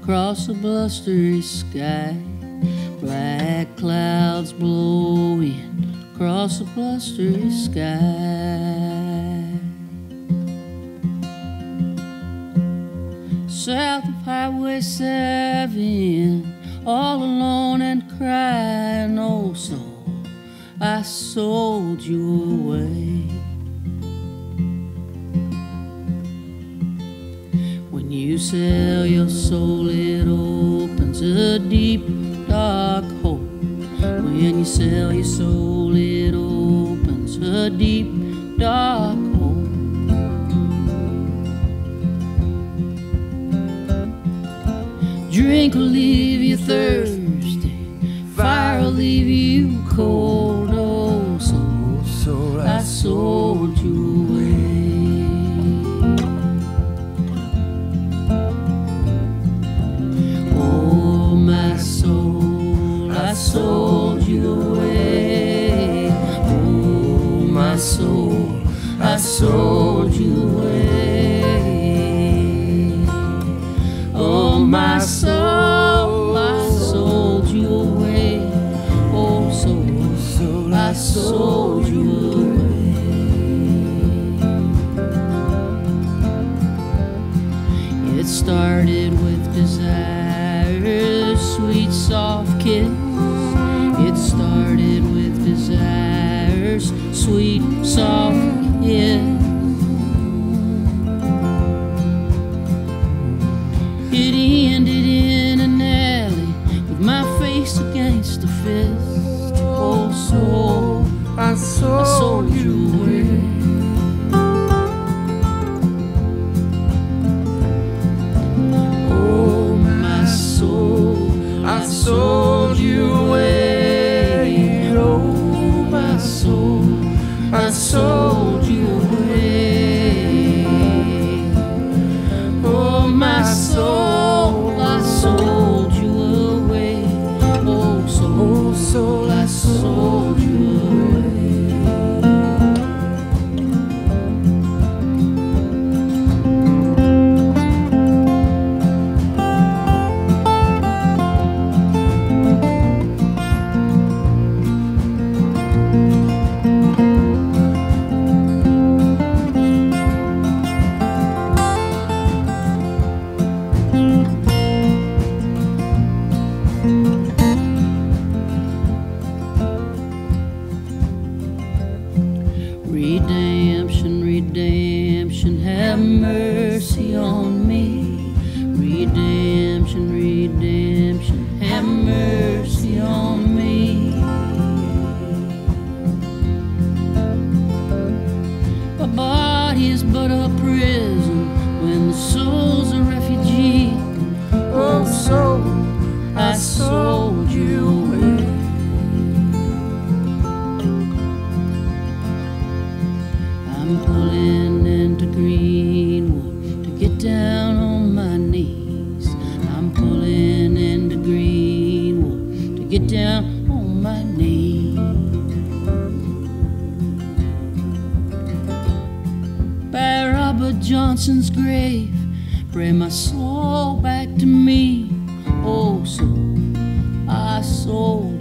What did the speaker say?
across a blustery sky. Black clouds blowing across a blustery sky. South of Highway 7, all alone and crying, oh soul, I sold you away. When you sell your soul, it opens a deep, dark hole. When you sell your soul, it opens a deep, dark hole. Drink will leave you thirsty, fire will leave you cold. Oh, soul, I sold you away. Oh, my soul, I sold you away. Oh, my soul, I sold you away. Oh, my soul, I sold you away. Oh, soul, I sold you away. It started with desire, sweet, soft kiss. It started with desires, sweet, soft kiss. It ended in an alley with my face against a fist. Oh, soul, I sold you away. Oh, my soul, I sold you away. Oh, my soul, I sold you away. Oh, my soul, I sold you away. Oh, soul, I sold you away. Redemption, redemption, have mercy on me. Redemption, redemption, have mercy on me. My body is but a prison when the soul's a refugee. Oh, soul, I sold you away. I'm pulling into Greenwood to get down on my knees. I'm pulling into Greenwood to get down on my knees. By Robert Johnson's grave, bring my soul back to me. Oh, soul, I sold